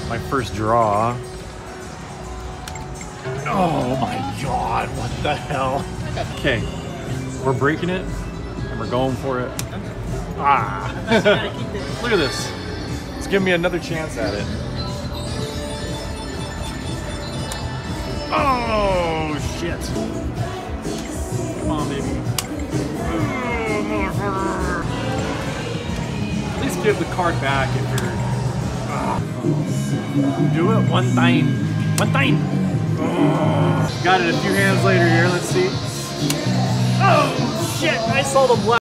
my first draw. Oh my god, what the hell? Okay, we're breaking it and we're going for it. Ah! Look at this. It's giving me another chance at it. Oh shit! Come on, baby. Oh, motherfucker. At least give the card back if you're... Do it one time. One time! Oh. Got it a few hands later here, let's see. Oh shit, I saw the black.